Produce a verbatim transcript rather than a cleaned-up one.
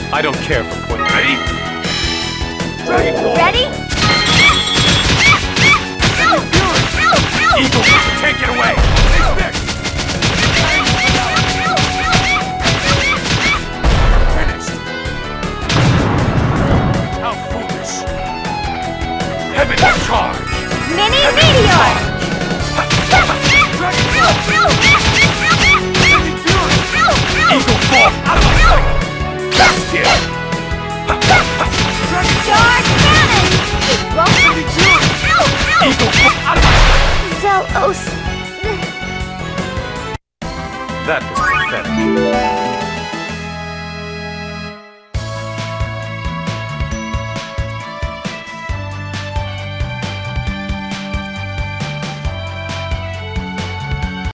I don't care for poison. Ready? Ready? Ow! Ow! Ow! Eagle, take it away! Finished! How foolish! Heavenly charge! Mini Heavenly meteor! charge! Eagle fall out of my sight! That's it! Dark cannon! Eagle fall out of my sight! Zelos! That was pathetic.